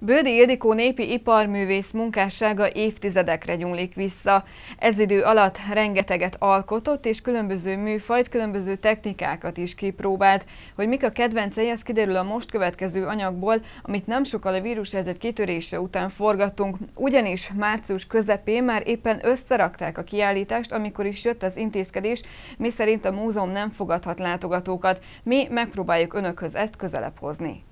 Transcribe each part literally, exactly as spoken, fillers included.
Bődi Ildikó népi iparművész munkássága évtizedekre nyúlik vissza. Ez idő alatt rengeteget alkotott és különböző műfajt, különböző technikákat is kipróbált. Hogy mik a kedvencei, ez kiderül a most következő anyagból, amit nem sokkal a vírushelyzet kitörése után forgattunk. Ugyanis március közepén már éppen összerakták a kiállítást, amikor is jött az intézkedés, miszerint a múzeum nem fogadhat látogatókat. Mi megpróbáljuk önökhöz ezt közelebb hozni.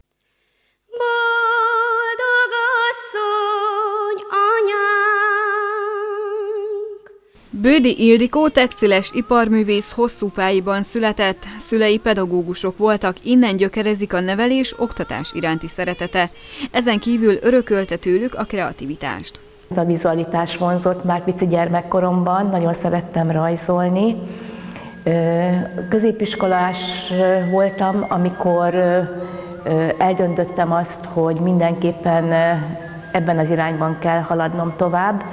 Bődi Ildikó textiles iparművész Hosszúpályiban született. Szülei pedagógusok voltak, innen gyökerezik a nevelés, oktatás iránti szeretete. Ezen kívül örökölte tőlük a kreativitást. A vizualitás vonzott már pici gyermekkoromban, nagyon szerettem rajzolni. Középiskolás voltam, amikor eldöntöttem azt, hogy mindenképpen ebben az irányban kell haladnom tovább,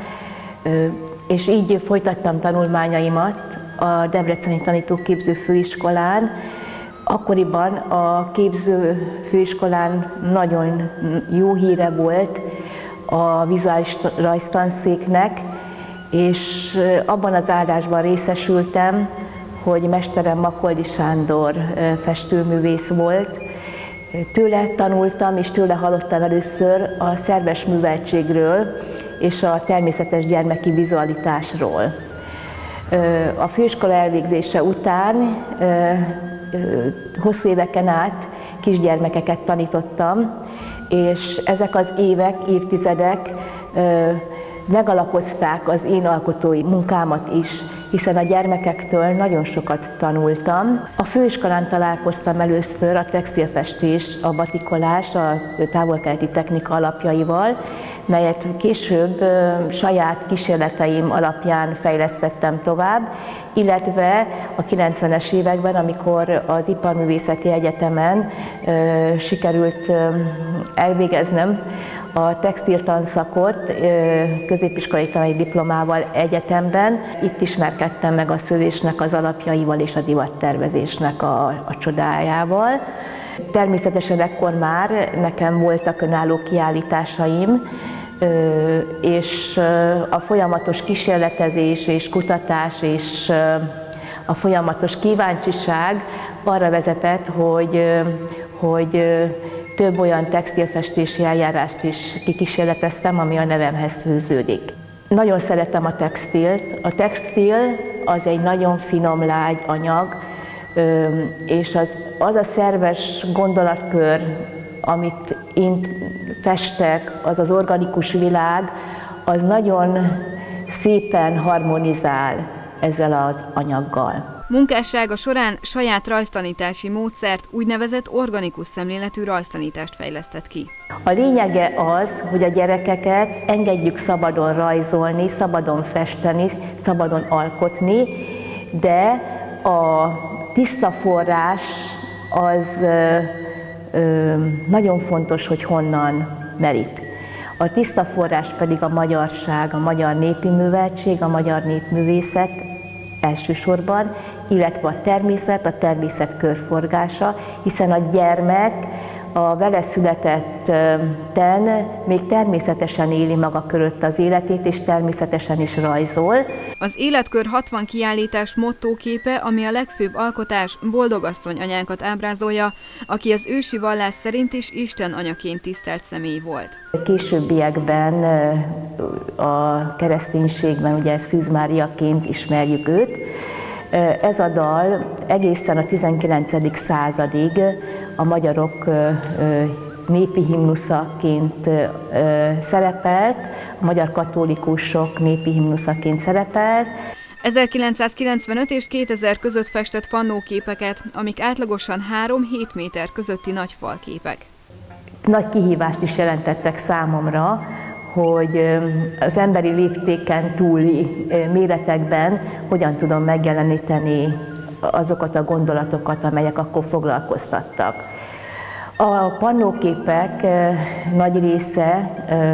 és így folytattam tanulmányaimat a Debreceni Tanítóképző Főiskolán. Akkoriban a képző főiskolán nagyon jó híre volt a vizuális rajztanszéknek, és abban az áldásban részesültem, hogy mesterem Makoldy Sándor festőművész volt. Tőle tanultam, és tőle hallottam először a szerves műveltségről és a természetes gyermeki vizualitásról. A főiskola elvégzése után hosszú éveken át kisgyermekeket tanítottam, és ezek az évek, évtizedek megalapozták az én alkotói munkámat is, hiszen a gyermekektől nagyon sokat tanultam. A főiskolán találkoztam először a textilfestés, a batikolás, a távol-keleti technika alapjaival, melyet később saját kísérleteim alapján fejlesztettem tovább, illetve a kilencvenes években, amikor az Iparművészeti Egyetemen sikerült elvégeznem a textiltanszakot középiskolai tanai diplomával egyetemben. Itt ismerkedtem meg a szövésnek az alapjaival és a divattervezésnek a, a csodájával. Természetesen ekkor már nekem voltak önálló kiállításaim, és a folyamatos kísérletezés és kutatás és a folyamatos kíváncsiság arra vezetett, hogy, hogy több olyan textilfestési eljárást is kikísérleteztem, ami a nevemhez fűződik. Nagyon szeretem a textilt. A textil az egy nagyon finom, lágy anyag, és az, az a szerves gondolatkör, amit én festek, az az organikus világ, az nagyon szépen harmonizál ezzel az anyaggal. Munkássága során saját rajztanítási módszert, úgynevezett organikus szemléletű rajztanítást fejlesztett ki. A lényege az, hogy a gyerekeket engedjük szabadon rajzolni, szabadon festeni, szabadon alkotni, de a tiszta forrás az ö, ö, nagyon fontos, hogy honnan merít. A tiszta forrás pedig a magyarság, a magyar népi műveltség, a magyar népművészet elsősorban, illetve a természet, a természet körforgása, hiszen a gyermek a vele születetten még természetesen éli maga körött az életét, és természetesen is rajzol. Az Életkör hatvan kiállítás mottóképe, ami a legfőbb alkotás, Boldogasszony anyánkat ábrázolja, aki az ősi vallás szerint is Isten anyaként tisztelt személy volt. Későbbiekben a kereszténységben ugye Szűz Máriaként ismerjük őt. Ez a dal egészen a tizenkilencedik századig a magyarok népi himnuszaként szerepelt, a magyar katolikusok népi himnuszaként szerepelt. ezerkilencszázkilencvenöt és kétezer között festett pannóképeket, amik átlagosan három-hét méter közötti nagy falképek. Nagy kihívást is jelentettek számomra, hogy az emberi léptéken túli méretekben hogyan tudom megjeleníteni azokat a gondolatokat, amelyek akkor foglalkoztattak. A pannóképek nagy része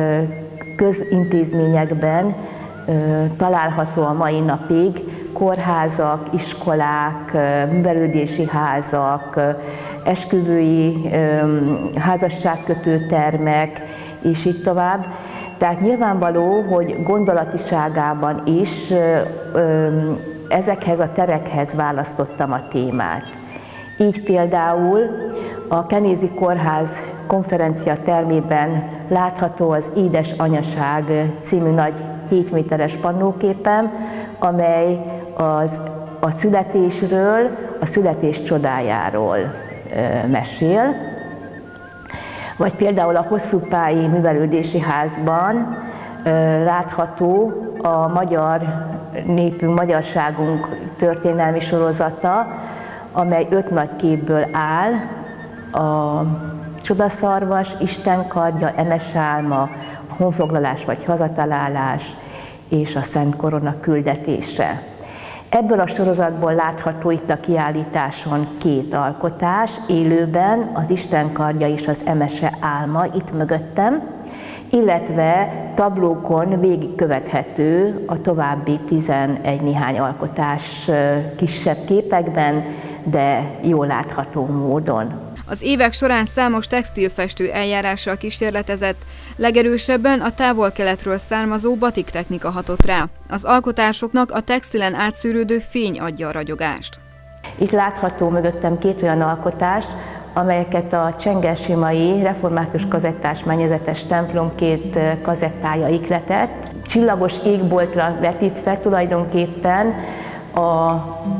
közintézményekben található a mai napig, kórházak, iskolák, művelődési házak, esküvői, házasságkötő termek, és így tovább. Tehát nyilvánvaló, hogy gondolatiságában is ezekhez a terekhez választottam a témát. Így például a Kenézi Kórház konferencia termében látható az Édes Anyaság című nagy hét méteres pannóképem, amely az, a születésről, a születés csodájáról mesél. Vagy például a Hosszúpályi Művelődési Házban látható a magyar népünk, magyarságunk történelmi sorozata, amely öt nagy képből áll: a Csodaszarvas, Istenkardja, Emesálma, a honfoglalás vagy hazatalálás és a Szent Korona küldetése. Ebből a sorozatból látható itt a kiállításon két alkotás, élőben az Istenkardja és az Emese álma itt mögöttem, illetve tablókon végigkövethető a további tizenegy néhány alkotás kisebb képekben, de jól látható módon. Az évek során számos textilfestő eljárással kísérletezett, legerősebben a távol-keletről származó batik technika hatott rá. Az alkotásoknak a textilen átszűrődő fény adja a ragyogást. Itt látható mögöttem két olyan alkotás, amelyeket a Csengersimai Református Kazettás Mennyezetes templom két kazettája ihletett. Csillagos égboltra vetítve tulajdonképpen a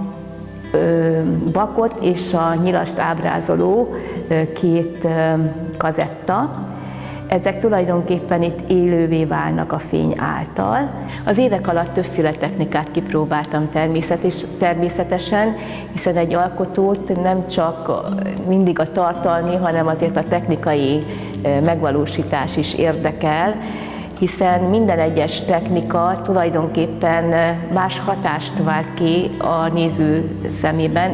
bakot és a nyilast ábrázoló két kazetta. Ezek tulajdonképpen itt élővé válnak a fény által. Az évek alatt többféle technikát kipróbáltam természetesen, hiszen egy alkotót nem csak mindig a tartalmi, hanem azért a technikai megvalósítás is érdekel, hiszen minden egyes technika tulajdonképpen más hatást vált ki a néző szemében.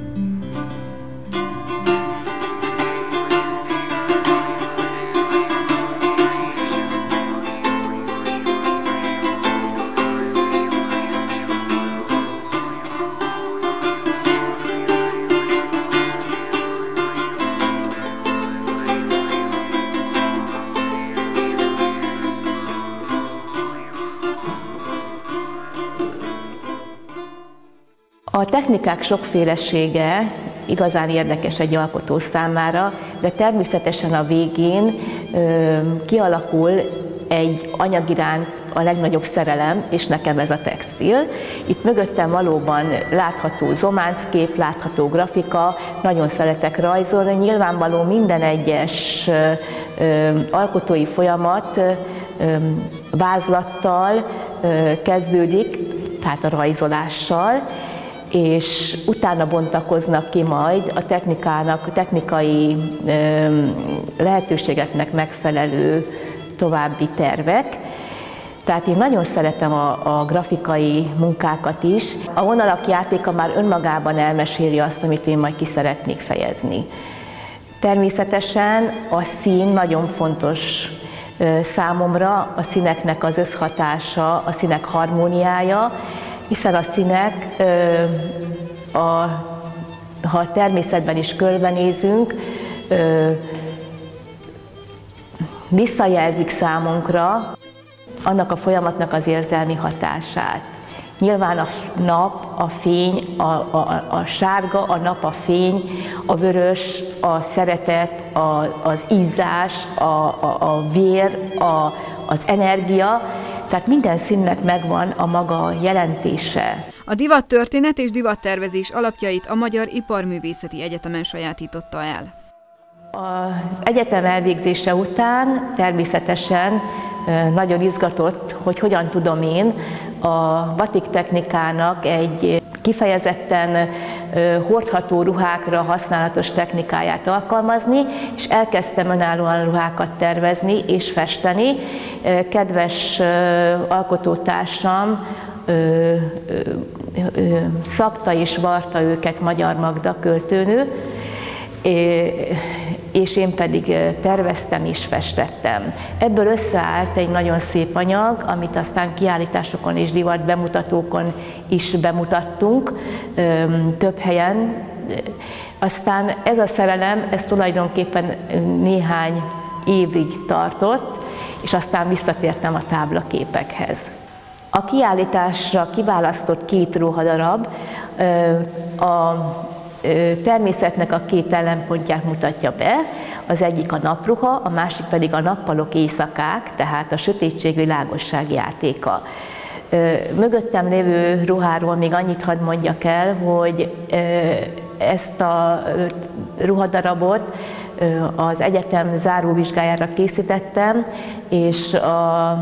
A technikák sokfélesége igazán érdekes egy alkotó számára, de természetesen a végén ö, kialakul egy anyag iránt a legnagyobb szerelem, és nekem ez a textil. Itt mögöttem valóban látható zománckép, látható grafika, nagyon szeretek rajzolni. Nyilvánvaló minden egyes ö, ö, alkotói folyamat ö, vázlattal ö, kezdődik, tehát a rajzolással, és utána bontakoznak ki majd a technikának, a technikai ö, lehetőségeknek megfelelő további tervek. Tehát én nagyon szeretem a, a grafikai munkákat is. A vonalak játéka már önmagában elmeséli azt, amit én majd ki szeretnék fejezni. Természetesen a szín nagyon fontos ö, számomra, a színeknek az összhatása, a színek harmóniája, hiszen a színek, a, ha a természetben is körbenézünk, visszajelzik számunkra annak a folyamatnak az érzelmi hatását. Nyilván a nap, a fény, a, a, a sárga, a nap, a fény, a vörös, a szeretet, a, az izzás, a, a, a vér, a, az energia, tehát minden színnek megvan a maga jelentése. A divattörténet és divattervezés alapjait a Magyar Iparművészeti Egyetemen sajátította el. Az egyetem elvégzése után természetesen nagyon izgatott, hogy hogyan tudom én a batik technikának egy kifejezetten hordható ruhákra használatos technikáját alkalmazni, és elkezdtem önállóan ruhákat tervezni és festeni. Kedves alkotótársam szabta és varta őket Magyar Magda költőnő, és én pedig terveztem és festettem. Ebből összeállt egy nagyon szép anyag, amit aztán kiállításokon és divat bemutatókon is bemutattunk több helyen, Aztán ez a szerelem, ez tulajdonképpen néhány évig tartott, és aztán visszatértem a táblaképekhez. A kiállításra kiválasztott két ruhadarab a természetnek a két ellenpontját mutatja be, az egyik a napruha, a másik pedig a nappalok éjszakák, tehát a sötétség világosság játéka. Mögöttem lévő ruháról még annyit hadd mondjak el, hogy ezt a ruhadarabot az egyetem záróvizsgájára készítettem, és a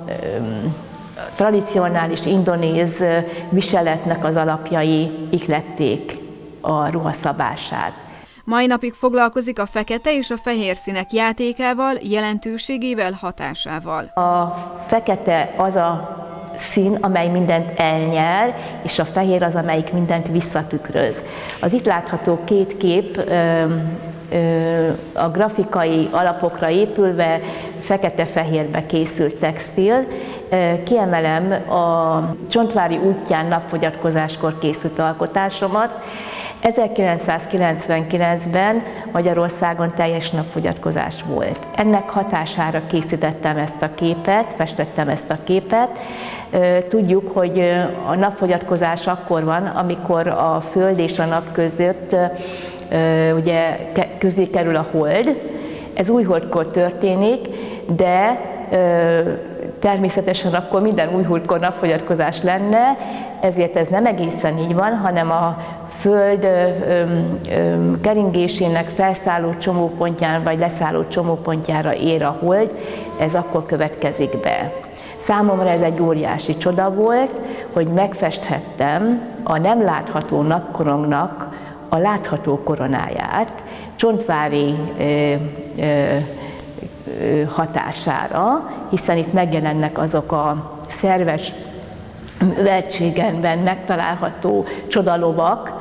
tradicionális indonéz viseletnek az alapjai ihlették a ruhaszabását. Mai napig foglalkozik a fekete és a fehér színek játékával, jelentőségével, hatásával. A fekete az a szín, amely mindent elnyel, és a fehér az, amelyik mindent visszatükröz. Az itt látható két kép ö, ö, a grafikai alapokra épülve fekete-fehérbe készült textil. Kiemelem a Csontvári útján napfogyatkozáskor készült alkotásomat. ezerkilencszázkilencvenkilencben Magyarországon teljes napfogyatkozás volt. Ennek hatására készítettem ezt a képet, festettem ezt a képet. Tudjuk, hogy a napfogyatkozás akkor van, amikor a Föld és a nap között ugye közé kerül a hold. Ez újholdkor történik, de természetesen akkor minden újholdkor napfogyatkozás lenne, ezért ez nem egészen így van, hanem a Föld ö, ö, keringésének felszálló csomópontján vagy leszálló csomópontjára ér a hold, ez akkor következik be. Számomra ez egy óriási csoda volt, hogy megfesthettem a nem látható napkorongnak a látható koronáját Csontvári ö, ö, hatására, hiszen itt megjelennek azok a szerves műveltségenben megtalálható csodalovak,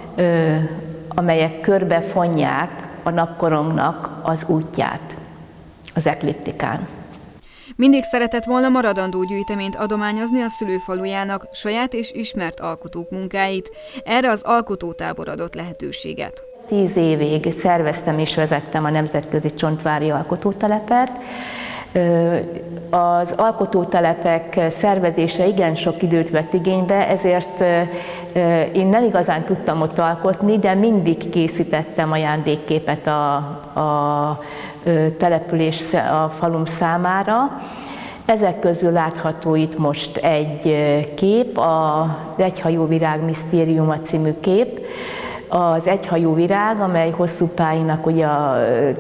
amelyek körbefonják a napkorongnak az útját az ekliptikán. Mindig szeretett volna maradandó gyűjteményt adományozni a szülőfalujának, saját és ismert alkotók munkáit. Erre az alkotótábor adott lehetőséget. Tíz évig szerveztem és vezettem a Nemzetközi Csontvári Alkotótelepet. Az alkotótelepek szervezése igen sok időt vett igénybe, ezért én nem igazán tudtam ott alkotni, de mindig készítettem ajándékképet a, a település, a falum számára. Ezek közül látható itt most egy kép, az Egyhajó virág misztériuma című kép. Az egyhajú virág, amely hosszú pályának ugye a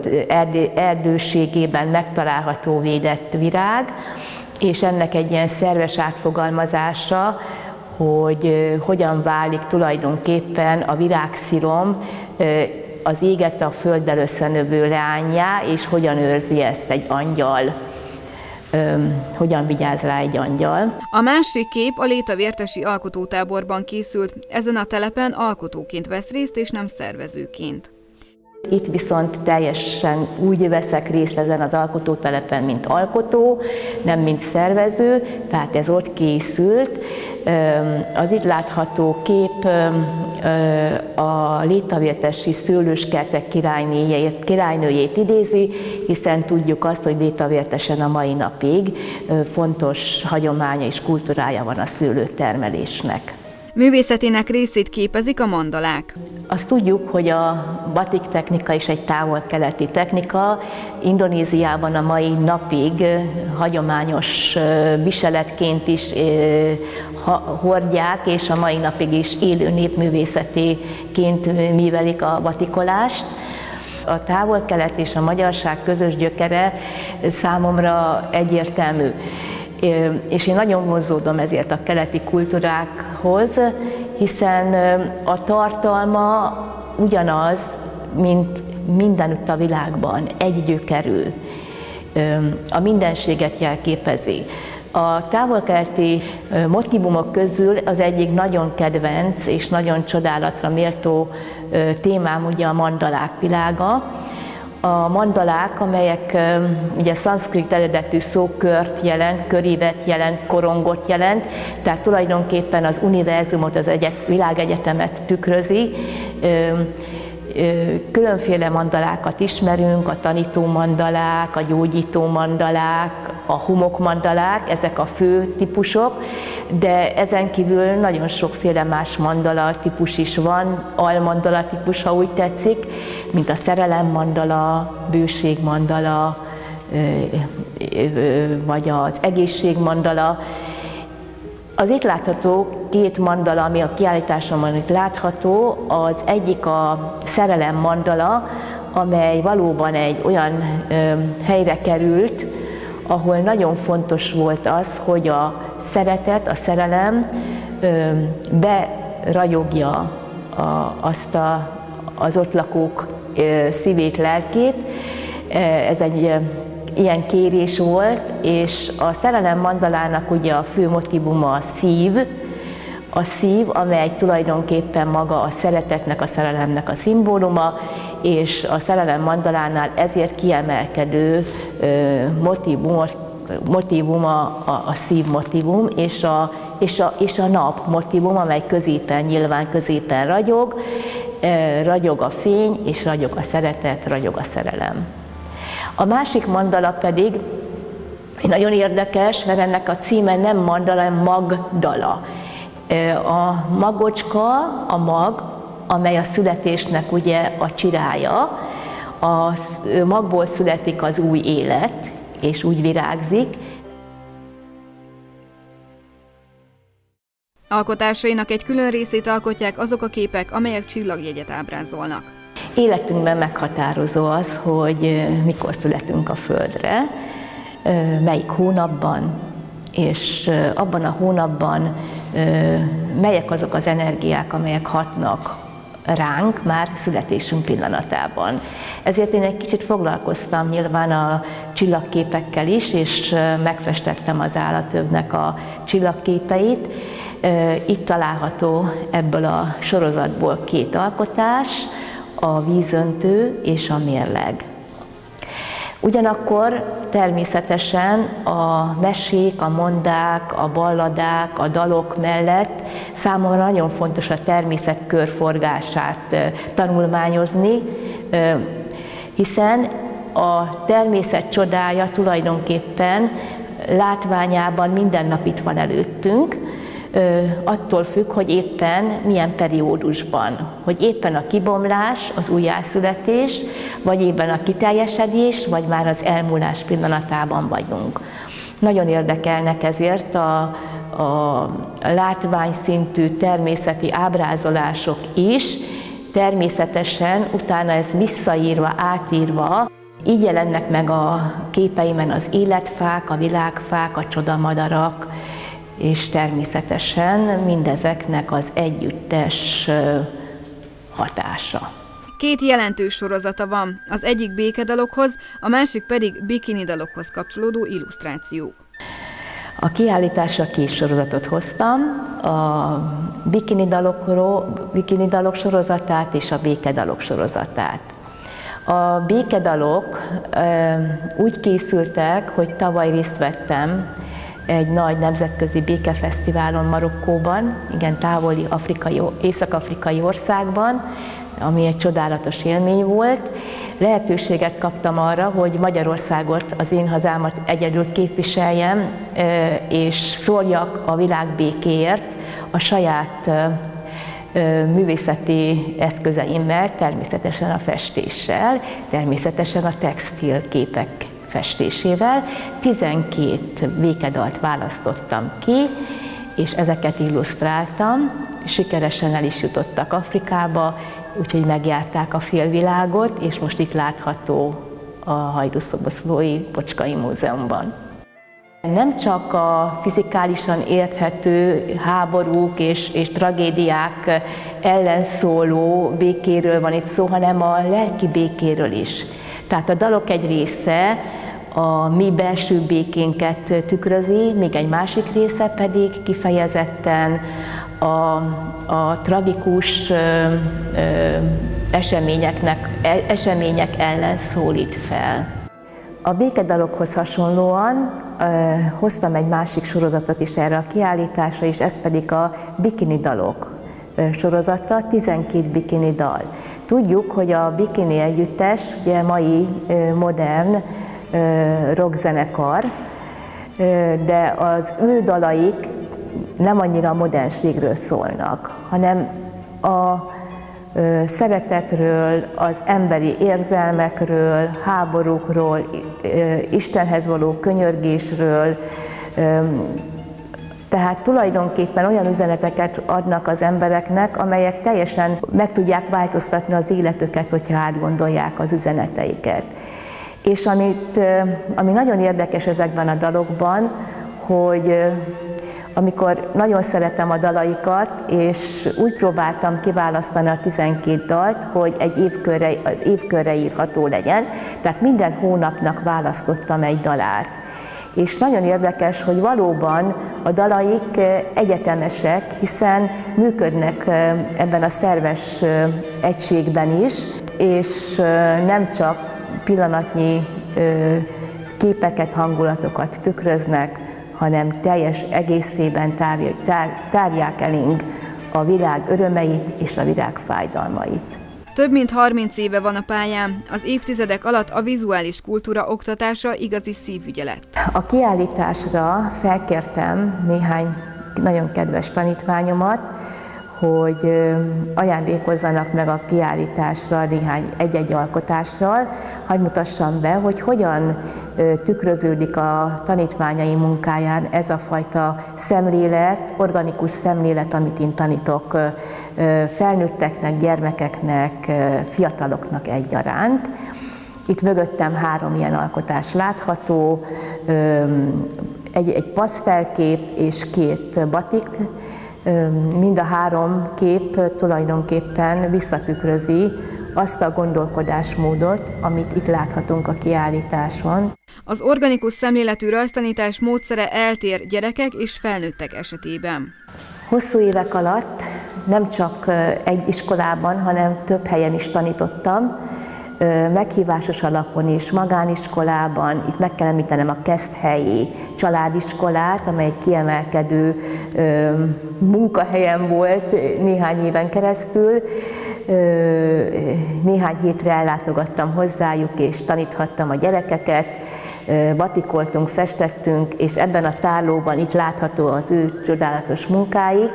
erdőségében megtalálható védett virág, és ennek egy ilyen szerves átfogalmazása, hogy hogyan válik tulajdonképpen a virágszírom az éget a földdel összenövő leányjá, és hogyan őrzi ezt egy angyal. Öm, hogyan vigyáz rá egy angyal. A másik kép a Létavértesi Alkotótáborban készült, ezen a telepen alkotóként vesz részt, és nem szervezőként. Itt viszont teljesen úgy veszek részt ezen az alkotótelepen, mint alkotó, nem mint szervező, tehát ez ott készült. Az itt látható kép a Létavértesi szőlőskertek királynőjét, királynőjét idézi, hiszen tudjuk azt, hogy Létavértesen a mai napig fontos hagyománya és kultúrája van a szőlőtermelésnek. Művészetének részét képezik a mandalák. Azt tudjuk, hogy a batik technika is egy távol-keleti technika. Indonéziában a mai napig hagyományos viseletként is hordják, és a mai napig is élő népművészetéként művelik a batikolást. A távol-kelet és a magyarság közös gyökere számomra egyértelmű. És én nagyon vonzódom ezért a keleti kultúrákhoz, hiszen a tartalma ugyanaz, mint mindenütt a világban, egy gyökerű, a mindenséget jelképezi. A távol-keleti motívumok közül az egyik nagyon kedvenc és nagyon csodálatra méltó témám ugye a mandalák világa. A mandalák, amelyek ugye szanszkrit eredetű szó kört jelent, körívet jelent, korongot jelent, tehát tulajdonképpen az univerzumot, az egyet, világegyetemet tükrözi. Különféle mandalákat ismerünk, a tanító mandalák, a gyógyító mandalák, a humok mandalák, ezek a fő típusok, de ezen kívül nagyon sokféle más mandala típus is van, almandala típus, ha úgy tetszik, mint a szerelem mandala, bőség mandala, vagy az egészség mandala. Az itt látható két mandala, ami a kiállításomon itt látható, az egyik a szerelem mandala, amely valóban egy olyan ö, helyre került, ahol nagyon fontos volt az, hogy a szeretet, a szerelem ö, beragyogja a, azt a, az ott lakók ö, szívét, lelkét. Ez egy ilyen kérés volt, és a szerelem mandalának ugye a fő motívuma a szív, a szív, amely tulajdonképpen maga a szeretetnek, a szerelemnek a szimbóluma, és a szerelem mandalánál ezért kiemelkedő motívum, motívuma a, a szív motívum, és a, és, a, és a nap motívum, amely középen, nyilván középen ragyog, ragyog a fény, és ragyog a szeretet, ragyog a szerelem. A másik mandala pedig nagyon érdekes, mert ennek a címe nem mandala, hanem magdala. A magocska, a mag, amely a születésnek ugye a csirája, a magból születik az új élet, és úgy virágzik. Alkotásainak egy külön részét alkotják azok a képek, amelyek csillagjegyet ábrázolnak. Életünkben meghatározó az, hogy mikor születünk a Földre, melyik hónapban, és abban a hónapban melyek azok az energiák, amelyek hatnak ránk már születésünk pillanatában. Ezért én egy kicsit foglalkoztam nyilván a csillagképekkel is, és megfestettem az állatövnek a csillagképeit. Itt található ebből a sorozatból két alkotás, a vízöntő és a mérleg. Ugyanakkor természetesen a mesék, a mondák, a balladák, a dalok mellett számomra nagyon fontos a természet körforgását tanulmányozni, hiszen a természet csodája tulajdonképpen látványában minden nap itt van előttünk, attól függ, hogy éppen milyen periódusban, hogy éppen a kibomlás, az újjászületés, vagy éppen a kiteljesedés, vagy már az elmúlás pillanatában vagyunk. Nagyon érdekelnek ezért a, a látványszintű természeti ábrázolások is, természetesen utána ez visszaírva, átírva, így jelennek meg a képeimen az életfák, a világfák, a csodamadarak, és természetesen mindezeknek az együttes hatása. Két jelentős sorozata van, az egyik békedalokhoz, a másik pedig bikini dalokhoz kapcsolódó illusztrációk. A kiállításra két sorozatot hoztam, a bikini dalokról, bikini dalok sorozatát és a békedalok sorozatát. A békedalok úgy készültek, hogy tavaly részt vettem egy nagy nemzetközi békefesztiválon Marokkóban, igen távoli afrikai, észak-afrikai országban, ami egy csodálatos élmény volt. Lehetőséget kaptam arra, hogy Magyarországot, az én hazámat egyedül képviseljem, és szóljak a világ békéért a saját művészeti eszközeimmel, természetesen a festéssel, természetesen a textil képek festésével. tizenkét békedalt választottam ki, és ezeket illusztráltam. Sikeresen el is jutottak Afrikába, úgyhogy megjárták a félvilágot, és most itt látható a Hajdúszoboszlói Bocskai Múzeumban. Nem csak a fizikálisan érthető háborúk és, és tragédiák ellen szóló békéről van itt szó, hanem a lelki békéről is. Tehát a dalok egy része a mi belső békénket tükrözi, még egy másik része pedig kifejezetten a, a tragikus ö, ö, eseményeknek, események ellen szólít fel. A békedalokhoz hasonlóan ö, hoztam egy másik sorozatot is erre a kiállításra, és ez pedig a bikini dalok ö, sorozata, tizenkét bikini dal. Tudjuk, hogy a Bikini Együttes ugye mai ö, modern ö, rockzenekar, ö, de az ő dalaik nem annyira a modernségről szólnak, hanem a szeretetről, az emberi érzelmekről, háborúkról, Istenhez való könyörgésről, tehát tulajdonképpen olyan üzeneteket adnak az embereknek, amelyek teljesen meg tudják változtatni az életüket, hogyha átgondolják az üzeneteiket. És amit, ami nagyon érdekes ezekben a dalokban, hogy amikor nagyon szeretem a dalaikat, és úgy próbáltam kiválasztani a tizenkét dalt, hogy egy évkörre, az évkörre írható legyen, tehát minden hónapnak választottam egy dalát. És nagyon érdekes, hogy valóban a dalaik egyetemesek, hiszen működnek ebben a szerves egységben is, és nem csak pillanatnyi képeket, hangulatokat tükröznek, hanem teljes egészében tárják, tár, tárják elénk a világ örömeit és a világ fájdalmait. Több mint harminc éve van a pályán, az évtizedek alatt a vizuális kultúra oktatása igazi szívügye lett. A kiállításra felkértem néhány nagyon kedves tanítványomat, hogy ajándékozzanak meg a kiállításra néhány egy-egy alkotással, hadd mutassam be, hogy hogyan tükröződik a tanítványai munkáján ez a fajta szemlélet, organikus szemlélet, amit én tanítok felnőtteknek, gyermekeknek, fiataloknak egyaránt. Itt mögöttem három ilyen alkotás látható, egy, egy pasztelkép és két batik. Mind a három kép tulajdonképpen visszatükrözi azt a gondolkodásmódot, amit itt láthatunk a kiállításon. Az organikus szemléletű rajztanítás módszere eltér gyerekek és felnőttek esetében. Hosszú évek alatt nem csak egy iskolában, hanem több helyen is tanítottam, meghívásos alapon is, magániskolában, itt meg kell említenem a Keszthelyi családiskolát, amely egy kiemelkedő ö, munkahelyem volt néhány éven keresztül. Ö, néhány hétre ellátogattam hozzájuk, és taníthattam a gyerekeket, ö, batikoltunk, festettünk, és ebben a tárlóban itt látható az ő csodálatos munkáik.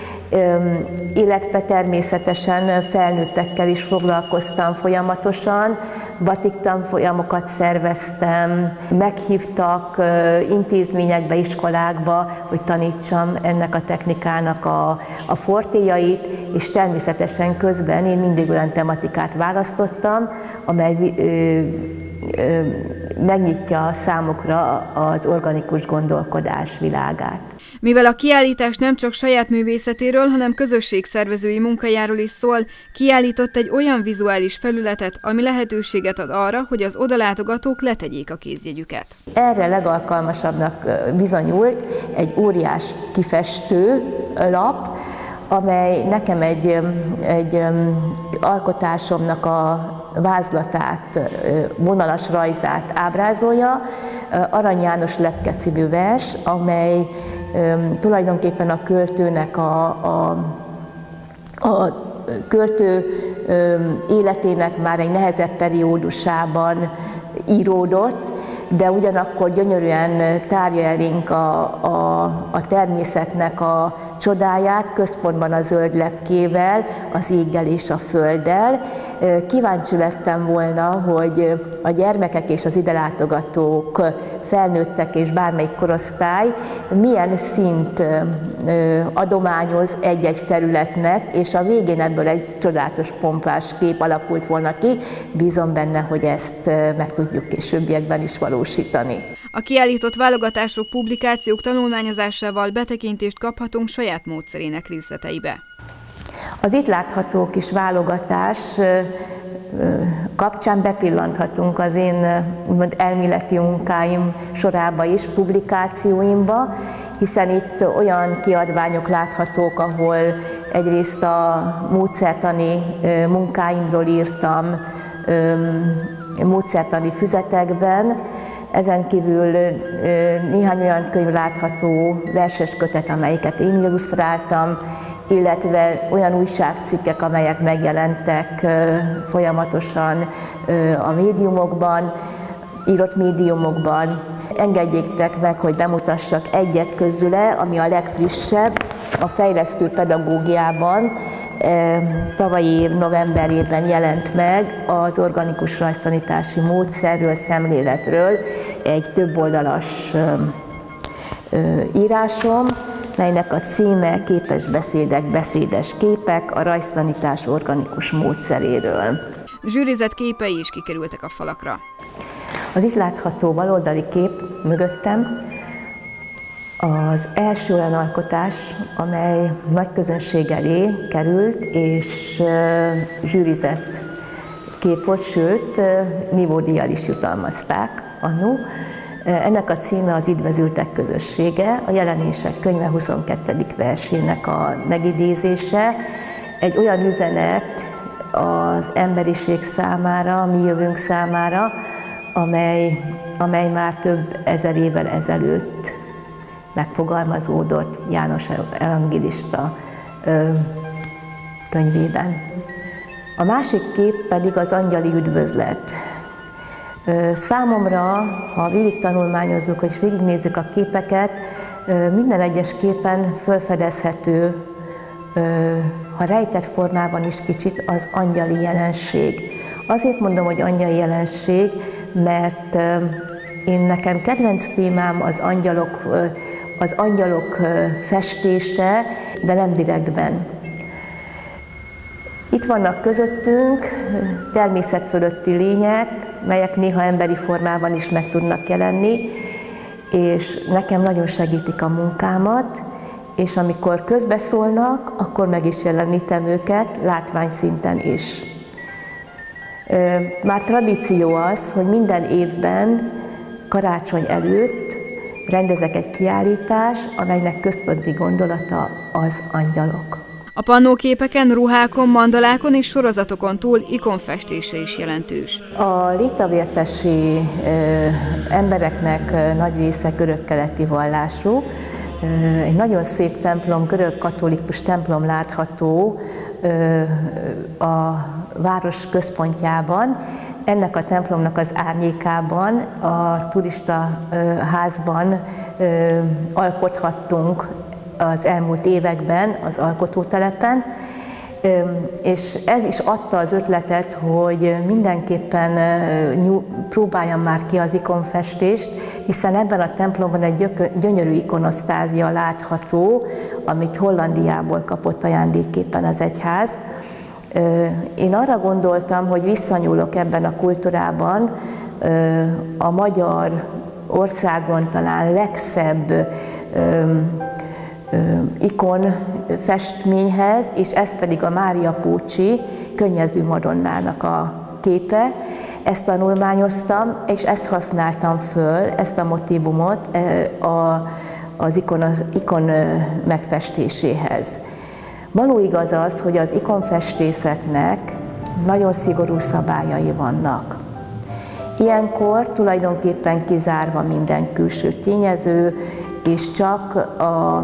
Illetve természetesen felnőttekkel is foglalkoztam folyamatosan, batik tanfolyamokat szerveztem, meghívtak intézményekbe, iskolákba, hogy tanítsam ennek a technikának a, a fortéjait, és természetesen közben én mindig olyan tematikát választottam, amely ö, ö, megnyitja számukra az organikus gondolkodás világát. Mivel a kiállítás nem csak saját művészetéről, hanem közösségszervezői munkájáról is szól, kiállított egy olyan vizuális felületet, ami lehetőséget ad arra, hogy az odalátogatók letegyék a kézjegyüket. Erre legalkalmasabbnak bizonyult egy óriás kifestő lap, amely nekem egy, egy alkotásomnak a vázlatát, vonalas rajzát ábrázolja, Arany János Lepke című vers, amely tulajdonképpen a költőnek a, a, a költő életének már egy nehezebb periódusában íródott, de ugyanakkor gyönyörűen tárja elénk a, a, a természetnek a csodáját, központban a zöld lepkével, az éggel és a földdel. Kíváncsi lettem volna, hogy a gyermekek és az ide látogatók, felnőttek és bármelyik korosztály milyen szint adományoz egy-egy felületnek, és a végén ebből egy csodálatos pompás kép alakult volna ki. Bízom benne, hogy ezt meg tudjuk későbbiekben is valósítani. A kiállított válogatások, publikációk tanulmányozásával betekintést kaphatunk saját módszerének részleteibe. Az itt látható kis válogatás kapcsán bepillanthatunk az én úgymond elméleti munkáim sorába is, publikációimba, hiszen itt olyan kiadványok láthatók, ahol egyrészt a módszertani munkáimról írtam módszertani füzetekben, ezen kívül néhány olyan könyv látható, verses kötet, amelyeket én illusztráltam, illetve olyan újságcikkek, amelyek megjelentek folyamatosan a médiumokban, írott médiumokban. Engedjétek meg, hogy bemutassak egyet közüle, ami a legfrissebb, a fejlesztő pedagógiában. Tavalyi év novemberében jelent meg az organikus rajztanítási módszerről, szemléletről egy többoldalas írásom, melynek a címe Képes beszédek, beszédes képek a rajztanítás organikus módszeréről. Zsűrizett képei is kikerültek a falakra. Az itt látható baloldali kép mögöttem az első olyan alkotás, amely nagy közönség elé került, és zsűrizett kép volt, sőt, nívódíjjal is jutalmazták anno. Ennek a címe az Idvezültek közössége, a Jelenések könyve huszonkettedik versének a megidézése. Egy olyan üzenet az emberiség számára, a mi jövőnk számára, amely, amely már több ezer évvel ezelőtt megfogalmazódott János evangélista könyvében. A másik kép pedig az angyali üdvözlet. Számomra, ha végig tanulmányozzuk, és végignézzük a képeket, minden egyes képen felfedezhető, ha rejtett formában is kicsit, az angyali jelenség. Azért mondom, hogy angyali jelenség, mert én nekem kedvenc témám az angyalok, az angyalok festése, de nem direktben. Itt vannak közöttünk természet fölötti lények, melyek néha emberi formában is meg tudnak jelenni, és nekem nagyon segítik a munkámat, és amikor közbeszólnak, akkor meg is jelenítem őket látványszinten is. Már tradíció az, hogy minden évben karácsony előtt rendezek egy kiállítást, amelynek központi gondolata az angyalok. A pannóképeken, ruhákon, mandalákon és sorozatokon túl ikonfestése is jelentős. A létavértesi embereknek nagy része görög-keleti vallású. Egy nagyon szép templom, görög katolikus templom látható a város központjában. Ennek a templomnak az árnyékában, a turista házban alkothattunk az elmúlt években az alkotótelepen, és ez is adta az ötletet, hogy mindenképpen próbáljam már ki az ikonfestést, hiszen ebben a templomban egy gyönyörű ikonosztázia látható, amit Hollandiából kapott ajándékképpen az egyház. Én arra gondoltam, hogy visszanyúlok ebben a kultúrában a magyar országon talán legszebb ikon festményhez, és ez pedig a Mária Pócsi Könnyező Madonnának a képe. Ezt tanulmányoztam, és ezt használtam föl, ezt a motívumot az ikon, az ikon megfestéséhez. Való igaz az, hogy az ikonfestészetnek nagyon szigorú szabályai vannak. Ilyenkor tulajdonképpen kizárva minden külső tényező, és csak a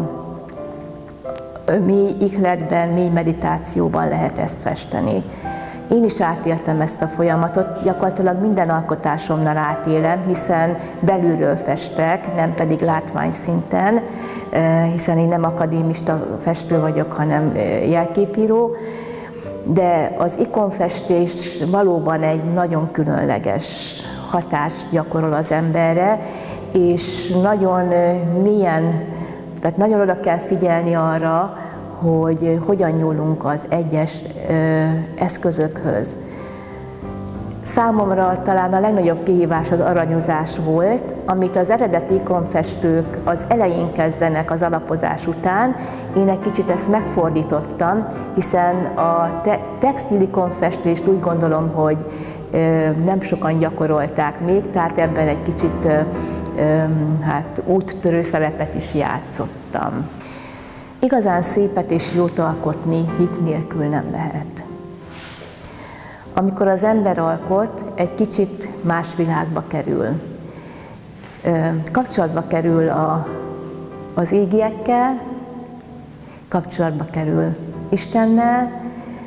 mély ihletben, mély meditációban lehet ezt festeni. Én is átéltem ezt a folyamatot, gyakorlatilag minden alkotásomnál átélem, hiszen belülről festek, nem pedig látványszinten, hiszen én nem akadémista festő vagyok, hanem jelképíró, de az ikonfestés valóban egy nagyon különleges hatást gyakorol az emberre, és nagyon mélyen, tehát nagyon oda kell figyelni arra, hogy hogyan nyúlunk az egyes eszközökhöz. Számomra talán a legnagyobb kihívás az aranyozás volt, amit az eredeti ikonfestők az elején kezdenek az alapozás után. Én egy kicsit ezt megfordítottam, hiszen a te textil ikonfestést úgy gondolom, hogy nem sokan gyakorolták még, tehát ebben egy kicsit hát, úttörő szerepet is játszottam. Igazán szépet és jót alkotni hit nélkül nem lehet. Amikor az ember alkot, egy kicsit más világba kerül. Kapcsolatba kerül a, az égiekkel, kapcsolatba kerül Istennel,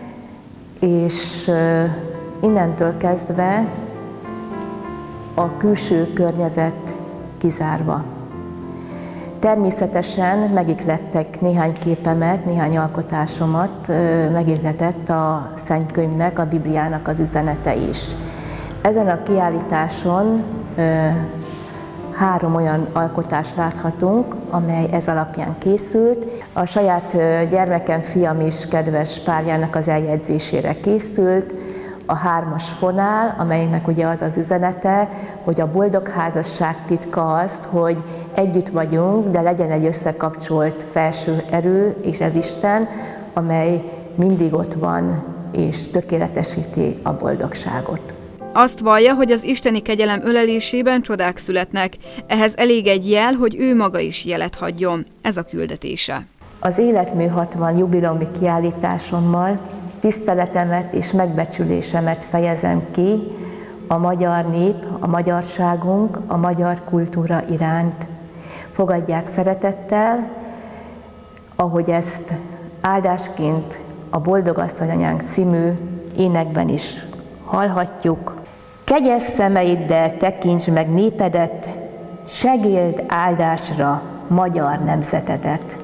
és innentől kezdve a külső környezet kizárva. Természetesen megihlettek néhány képemet, néhány alkotásomat, megihletett a Szentkönyvnek, a Bibliának az üzenete is. Ezen a kiállításon három olyan alkotást láthatunk, amely ez alapján készült. A saját gyermekem, fiam is kedves párjának az eljegyzésére készült. A hármas fonál, amelynek ugye az az üzenete, hogy a boldog házasság titka az, hogy együtt vagyunk, de legyen egy összekapcsolt felső erő, és ez Isten, amely mindig ott van, és tökéletesíti a boldogságot. Azt vallja, hogy az isteni kegyelem ölelésében csodák születnek. Ehhez elég egy jel, hogy ő maga is jelet hagyjon. Ez a küldetése. Az Életmű hatvan jubileumi kiállításommal tiszteletemet és megbecsülésemet fejezem ki a magyar nép, a magyarságunk, a magyar kultúra iránt. Fogadják szeretettel, ahogy ezt áldásként a Boldog Asszonyanyánk című énekben is hallhatjuk. Kegyes szemeiddel tekintsd meg népedet, segéld áldásra magyar nemzetedet.